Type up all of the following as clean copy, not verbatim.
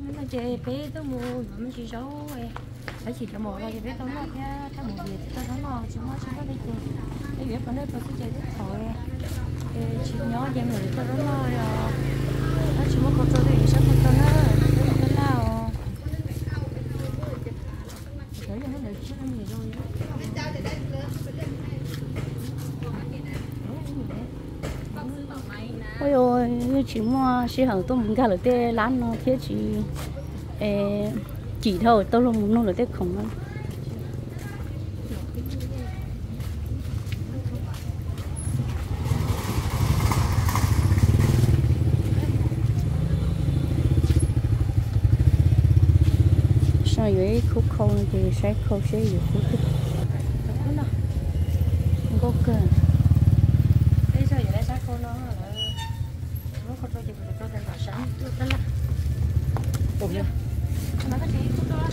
nó chơi bé tôi mua mình chỉ số phải chỉ cho một rồi bé tôi nó cái một việc tôi nó chỉ có đi chơi cái việc con nó tôi sẽ chơi rất thôi chỉ nhớ cho người tôi nó nó chỉ muốn con tôi thì sao con tôi nó nào để cho nó được chứ không gì rồi ôi ôi chỉ mua chỉ hàng tôi muốn cả là tê lán nó thiết chỉ thôi tôi luôn muốn nó là tê không lắm sao vậy khúc không thì sẽ không sẽ gì khúc không có cơ thế sao vậy đấy sao con nó không cho chị cho tiền bảo sáng tôi tên là ủa nó cái gì cũng đó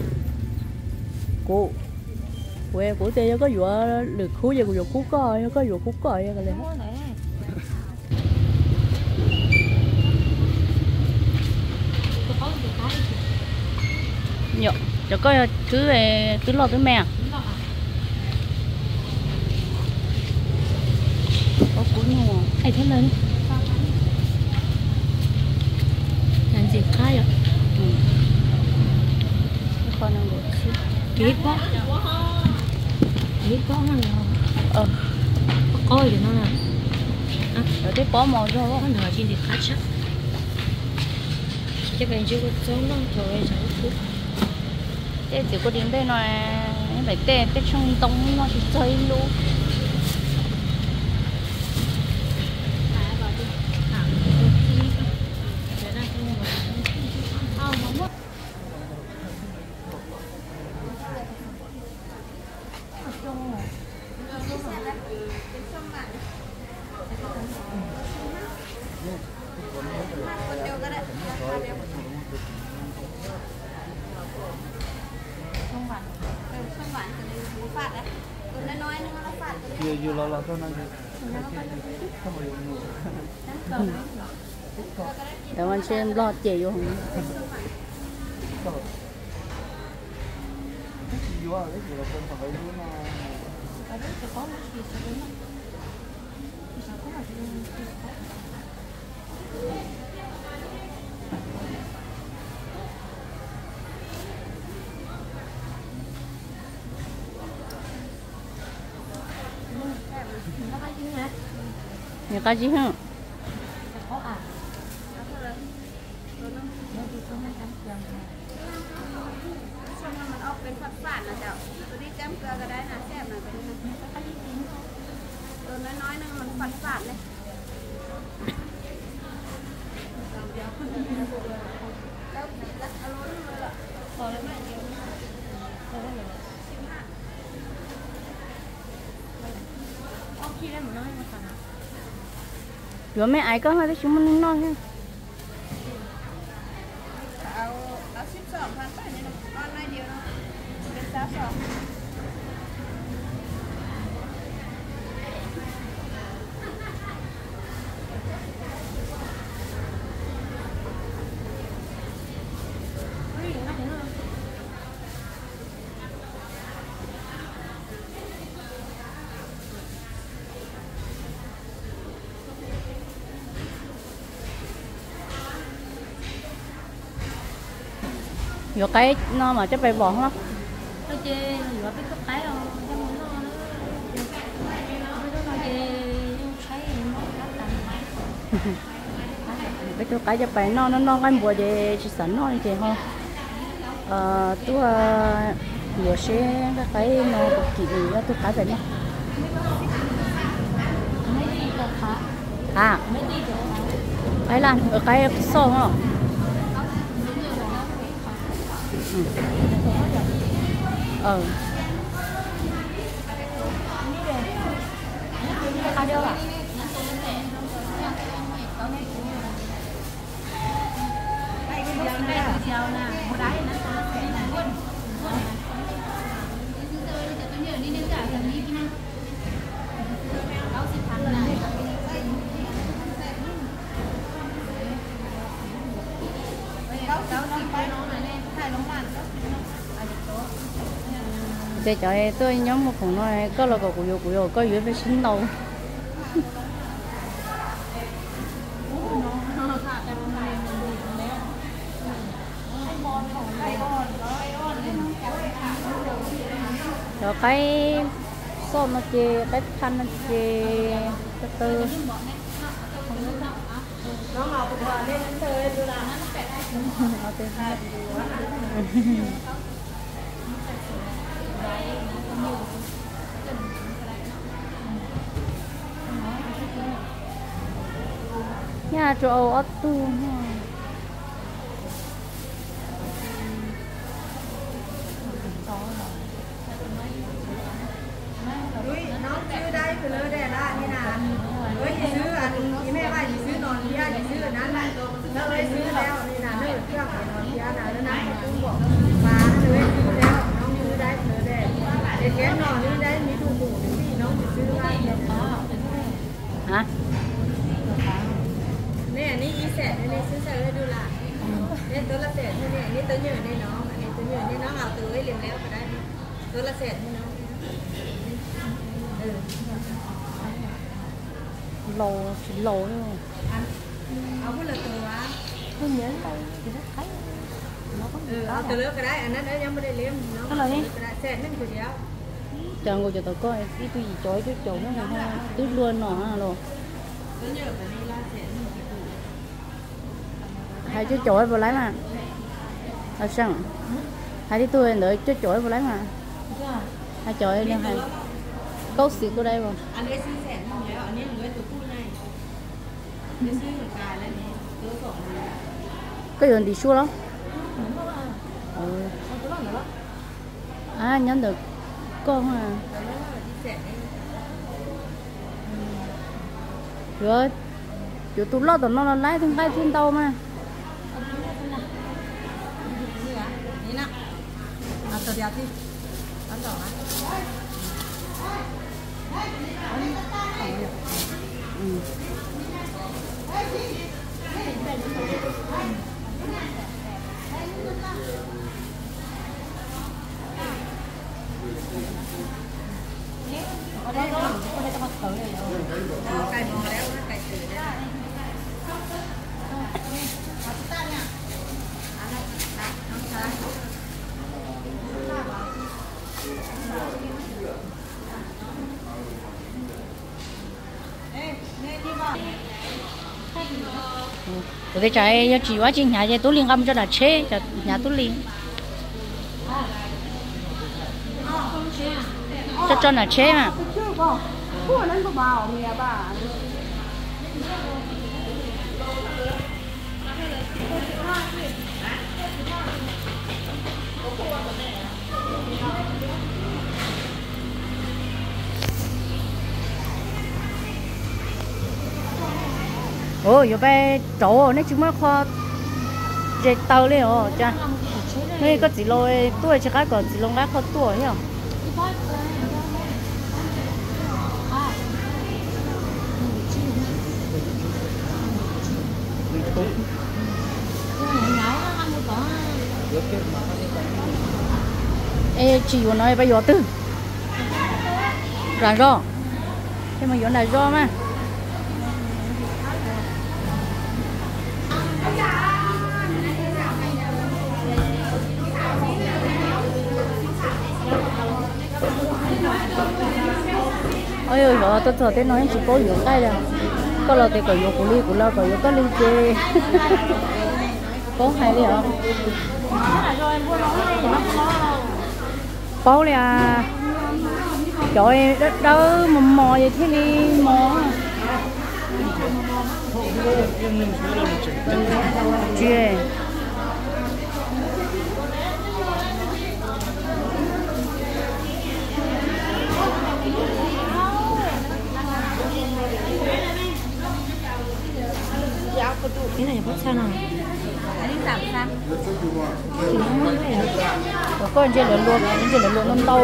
cô quê của tê có vụ được khú gì vụ khú coi có vụ khú coi cái này nhở cho coi cứ lo tới mẹ có cú nhiều ai thế lên làm gì khai à con đang được kỹ quá nó coi thì nó là ở đây bỏ màu cho nó nở trên thì khá chắc chắc là chưa có giống nó rồi cháu cứ thế chỉ có đến đây nó phải tê trong tông nó chỉ chơi luôn Dù là thôi nó để anh xem lo chị vô không nhà cá gì hả เป็นฝาดๆนะเจ้าตัวนี้แจ้มเกลือก็ได้นะแซ่บหน่อยก็ได้นะตัวน้อยๆนึงมันฝาดๆเลยแล้วเอาล้นเลยล่ะพอแล้วไหมเดียวพอแล้วเหรอ15ขี้ได้หมดน้อยมาสั่ง rồi mấy ai có hai cái chúng mình nói ha เอา12,000ไปนี่นะก้อนน้อยเดียวเนาะเป็น22 rồi cái nó mà chắc phải bỏ lắm nó chơi rồi biết cấp tái không trong nó chơi thấy nó rất là cái chỗ cái cho phải nó cái mùa để chỉ sẵn nó thì không tôi vừa sẽ cái nó kỹ nữa tôi cái vậy nhá à cái là ở cái sâu không để cho tôi nhóm một phòng nói có là của yo có yếu với sinh đầu rồi cái xôm nó chê cái thanh nó chê từ từ nó ngọc lên tới tôi làm nó từ hai nhà chỗ ở tu nó chưa đây từ nơi đây là như nào với gì xứ anh chị mẹ ba gì xứ nón bia gì xứ ởนั้นnó lấy xứแล้วนี่นะนึกเครื่องนอนเบียร์นะแล้วนั้นก็ตุ้งบอกมาเลยซื้อแล้วน้องซื้อได้เลยเด็กแก่นอนนี่ได้มีดูหมูนี่น้องซื้อได้ฮะเนี่ยนี่อีแสนนี่ซื้อใส่ไว้ดูล่ะเนี่ยตัวละแสนเนี่ยนี่ตัวเหยื่อนี่น้องอันนี้ตัวเหยื่อนี่น้องเอาตัวไว้เลี้ยงแล้วก็ได้ตัวละแสนนี่น้อง lồ chỉ lồ thôi เอาพูดเลยตัววะ tôi nhớ đây thì nó thấy nó có เอาตัวเลือกก็ได้อันนั้นยังไม่ได้เลี้ยงน้องก็ได้แสนนึงตัวเดียว chẳng có cho tao coi cái gì chói cái chỗ nó hay tút luôn nó hả rồi ตัวเหยื่อแบบนี้ละแสนนึง hai chú chói vào lấy mà à sao hai đứa tôi đợi chú chói vào lấy mà hai chói nữa hai câu xịt của đây rồi อันนี้ซื้อแสนนึงแล้วอันนี้เหลือตัวผู้ไงจะซื้อเหมือนกันแล้วนี่ตัวสอง cái đường đi xuống lắm à nhắn được con à rồi chỗ tụi lo tụi nó lái thằng hai thiên tàu mà นี่นะเอาตัวเดียวที่อันสองอ่ะ ไก่มองแล้วไก่ตื่นได้ cái trái giờ chỉ quá trình nhà giờ tôi liền găm cho là chế cho nhà tôi liền cho là chế mà ôi giờ bé chỗ này chúng nó kho dệt tàu lên rồi cha đây có chỉ lôi tuổi chỉ cái còn chỉ lông lá kho tuổi hiểu ê chị của nói bây giờ tư rải ro thế mà giờ này ro mà ôi ơi tôi sợ tên nói chỉ có nhiều cái rồi có là cái cởi của ly của lo cởi có ly chê có hay đi hả bao là trời đất đâu mà mò vậy thế đi mò chê cái này bắt sao nào อันนี้3ชั้น có con trên lớn luôn non tàu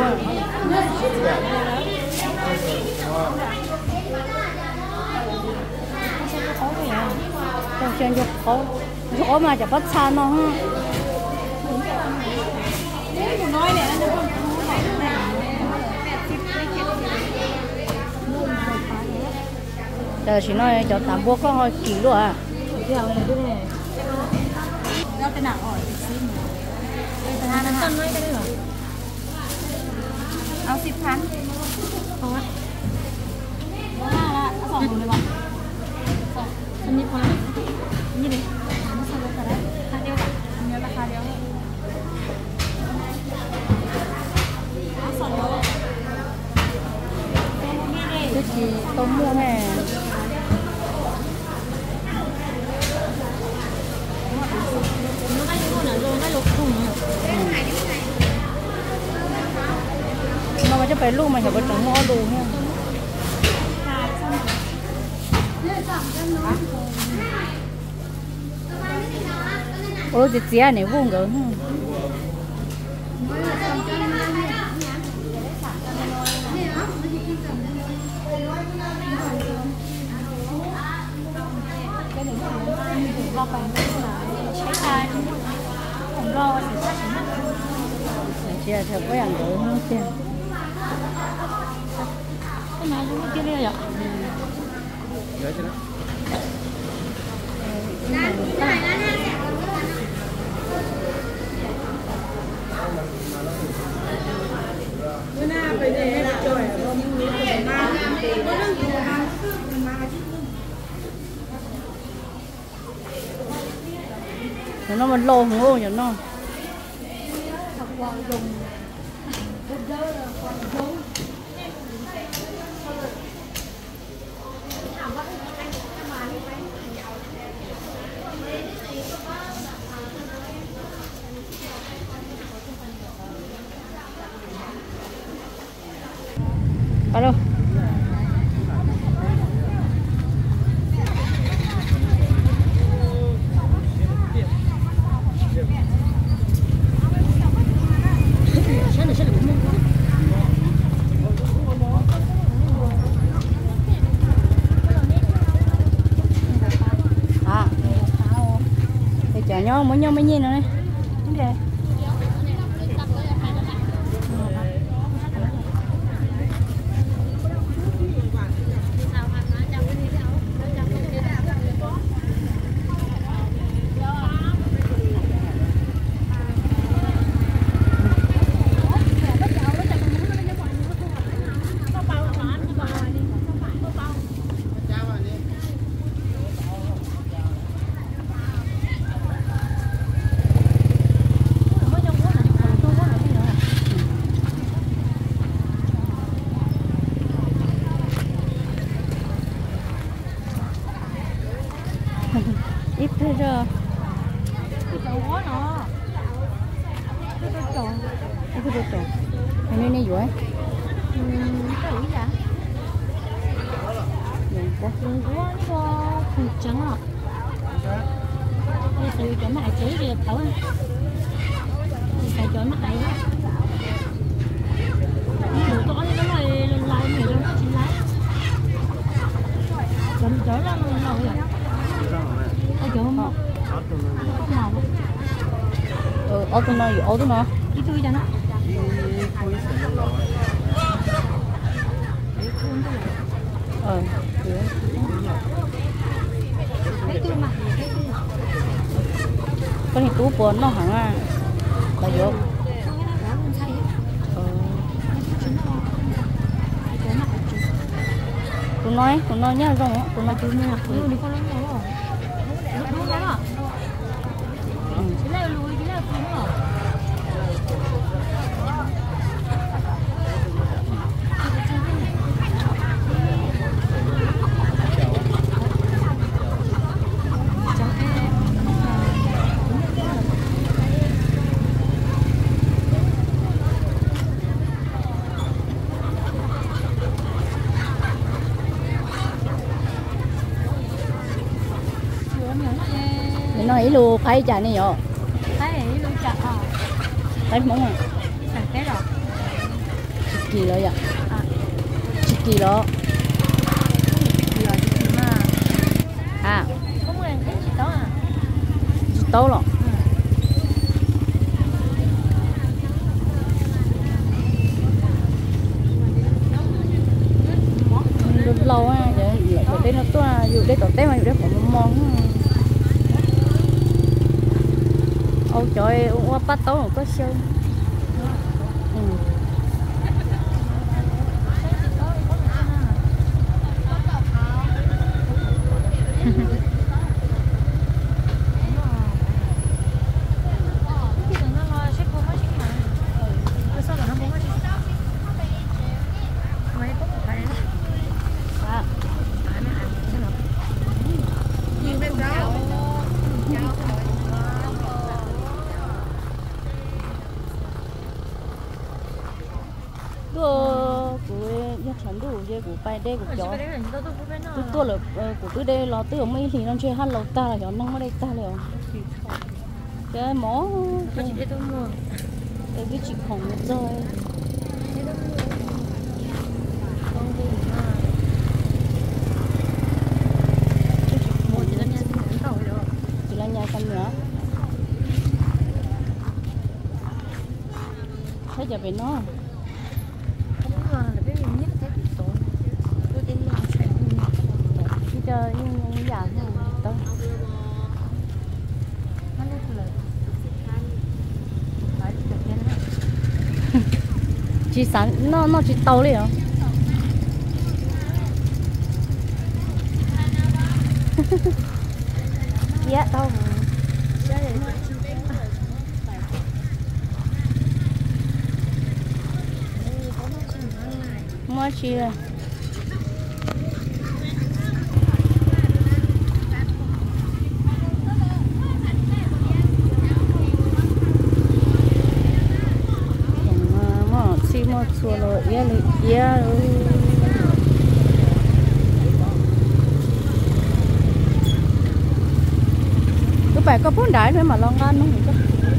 con trên cho khó mà chả bắt sao nó giờ chỉ nói cho tạm bố có hơi kỹ luôn à cái nào này này nó cái nào hỏi xin cái hàng nó nói cái đấy rồi เอา10,000 พอว่า2เลยบ่อันนี้พอนี่ดิมันสั่งก็ได้ค่าเดียวกันอันนี้ราคาเดียว cái gì tôm mua nè nó hay luôn là rồi hay lục thùng rồi nó mà chắc phải luôn mà hiểu cái trống mò đủ nha ôi cái gì này vuông rồi lo phảiใช้การผมรอเสียค่าชิ้น chia theo cái hàng rồi không tiền cái này cũng kia đây ạ Nhớ chưa đó? bữa nay phải để là trời rồi mà có đừng gì mà nó mà lô không ô nhỉ nó alo à thì chả nhau mới nhìn nữa này đúng rồi ít thế rồi cái quá nó cái trộn ít thế rồi cái này dối cái gì vậy đừng quá nó không trắng à bây giờ cho mày chế thì thấu à phải cho nó ấy đủ to nó lại lại mày cho nó chín lá chấm chớ là nó rồi ai chỗ không nào 어떤 날 어떤 날 이쪽이잖아 그래 cái tôi mà cái này tú bún nó hẳn à là vô tụi nói nhá rồi á tụi nói tụi mình tụi đi con lắm rồi đúng đó chỉ là lùi chỉ là phun rồi nói lu phải chả này rồi cái luôn chặt à phải món à thành cái rồi kỳ rồi vậy kỳ đó giờ thì mà à không có cái gì đó à tốt rồi đây nó tôi dù đây tổ tết mà dù đây có món ôi trời ơi bắt tấu nó có sơn của bài đây của chó tôi là của tôi đây là tôi ở mấy thì nó chơi hát lâu ta là nó ở đây ta là cái mó cái chị khổng rồi chỉ là nhà xanh nữa thấy giờ về nó chơi như dạng thôi chỉ sáng nó chỉ tàu đi hả dạ tàu mua chi rồi chua rồi cứ phải có 4 đáy thôi mà lo ngon nó không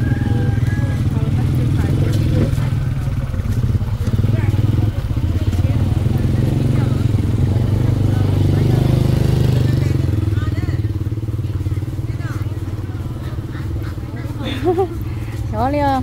đó liền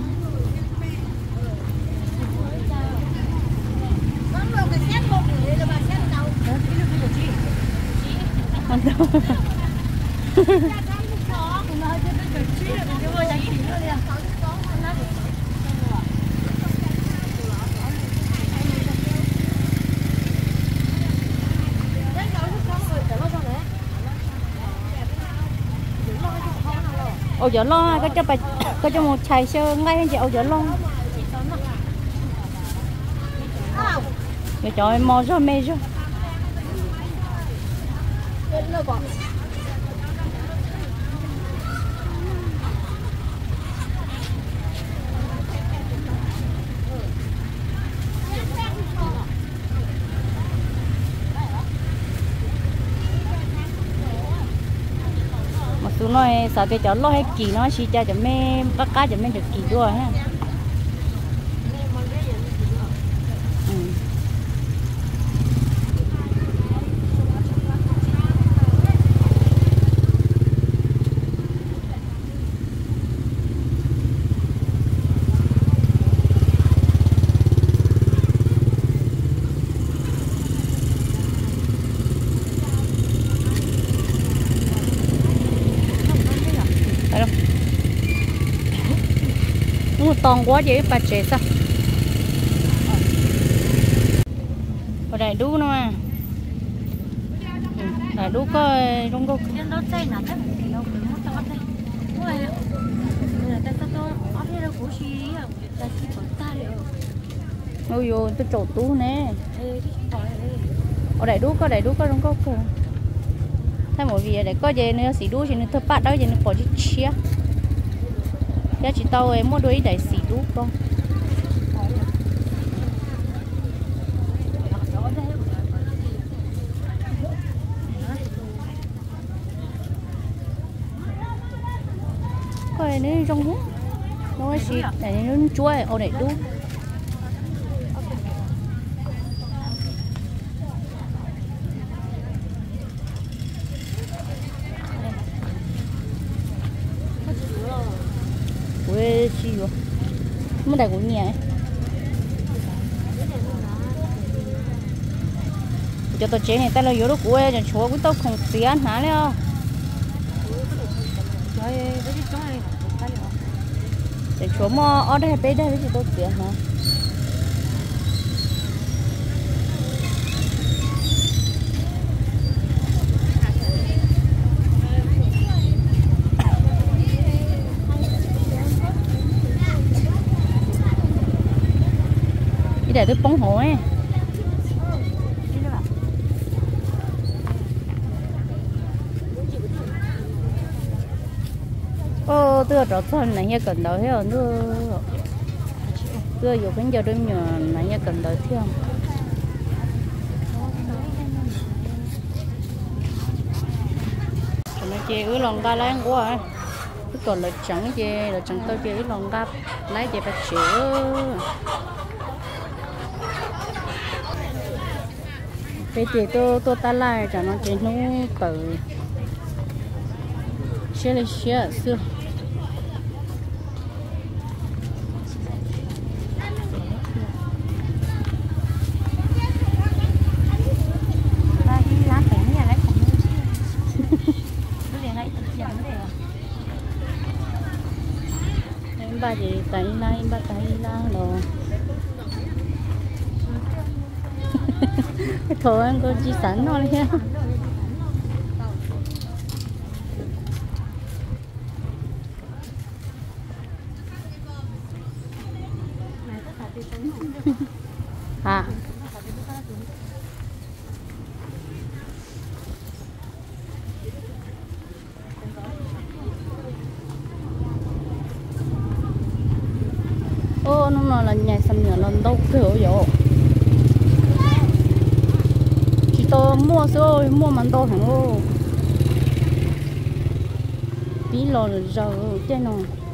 ôi giờ lo có cho một chai sơ ngay hay chị ôi giờ lo giờ trời mò cho mê cho tụi nó sao để cho lo hết kỳ nó chỉ cho mẹ bắt cá cho mẹ được kỳ đua ha toàn quá vậy bà trẻ sao ở đây đu nữa mà đây đu có trong có ôi dồi tôi trộn tú nè ở đây đu có trong có thay một việc để có gì nữa xỉ đu thì nó thấp bát đó thì nó bỏ chút chia giá chị tao em mua đuôi đại xỉ đu con coi nó trong hú nó xỉ để nó chua ở đây đu quê chi rồi mới đại của nhà cho tôi chế này ta là vô đó của em chúa cũng tao không tiền hả leo trời ơi cái chỗ này cái gì để chúa mò ở đây bên đây thì tôi tiền hả đi để tôi bóng hổ ấy ô tôi ở thân này nha cần đợi hết nữa tôi dùng cái giờ đêm nhỏ này nha cần đợi thêm cho nó chơi ứ lòng ga láng quá ấy còn là chẳng tôi chơi ứ lòng ga lấy chơi bạch chữ bây giờ tôi ta lại cho nó chơi nó tự xe là xe xưa ta đi lá phải nhà lấy không nó liền lại tự dẫn đấy à em ba gì tay này ba tay la rồi thôi anh có chi sẵn rồi nha à ô nó là nhà xăm nhờ lần đâu kiểu vậy chỉ tôi mua số mua mặn to hàng ô tí lò rồi trên nó